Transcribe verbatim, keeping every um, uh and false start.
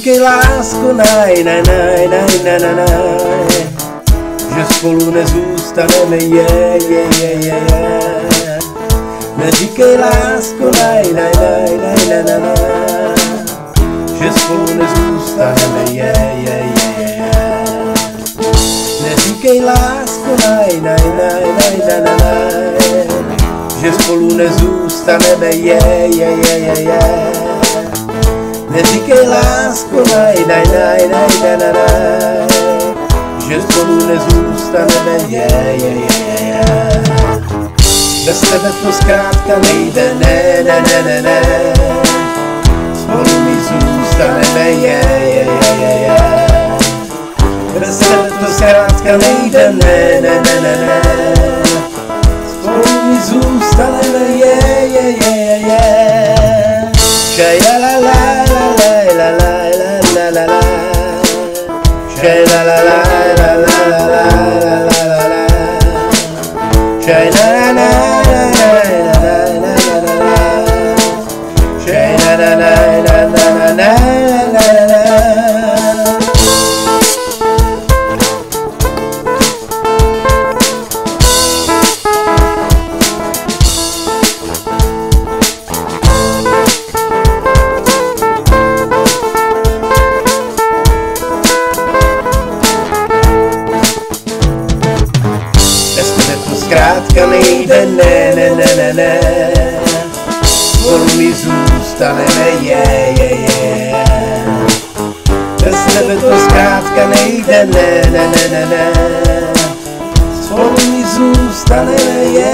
Neříkej lásko, naj, naj, naj, naj, naj, naj, naj, že spolu nezůstaneme, je, je, je, je, je. Neříkej lásko, naj, naj, naj, naj, naj, naj, naj, že spolu nezůstaneme, je, je, je, je, je. Neříkej lásko, naj, naj, naj, naj, naj, naj, naj, že spolu nezůstaneme, je, je, je, je, je. Neříkej lásko, naj, naj, naj, naj, naj, naj, naj, že spolu nezůstaneme, je, je, je, je, je. Bez tebe to zkrátka nejde, ne, ne, ne, ne, ne, spolu my zůstaneme, je, je, je, je, je. Bez tebe to zkrátka nejde, ne, ne, ne, ne, ne, spolu my zůstaneme, je, je, je, je, je. Šaja la la la la la la la la la, šaja la la la la la la la la la la, šaja la la la la la la la la la, šaja la la la la la la la la. Zkrátka nejde, ne, ne, ne, ne, ne, spolu my zůstaneme, je, je, je. Bez tebe to zkrátka nejde, ne, ne, ne, ne, ne, spolu my zůstaneme, je,